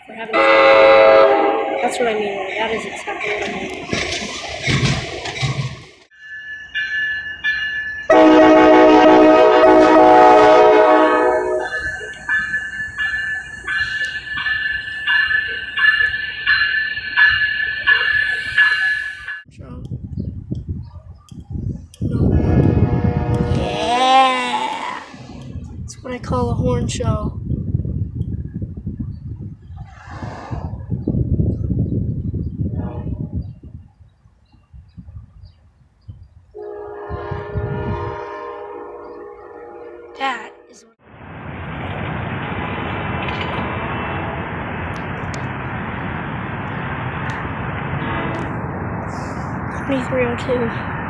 for having fun. That's what I mean. That is exactly what I mean. Yeah! That's what I call a horn show. That is what 2302.